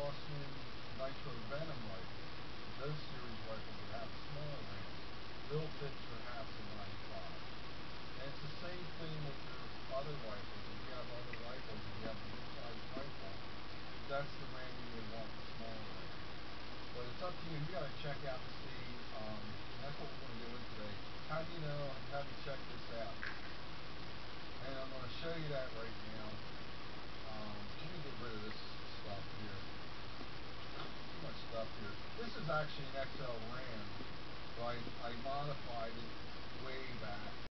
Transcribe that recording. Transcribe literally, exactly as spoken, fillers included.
Austrian Nitro Venom rifle. Those series rifles that have a smaller RAM. They'll fit perhaps a ninety-five. And it's the same thing with your other rifles. If you have other rifles and you have a good-sized rifle, that's the RAM you would want, the smaller RAM. But it's up to you. You got to check out to see. Um, and that's what we're going to do today. How do you know? How do you check this out? And I'm going to show you that right now. Um, let me get rid of this stuff here. Too much stuff here. This is actually an X L RAM, right? I modified it way back.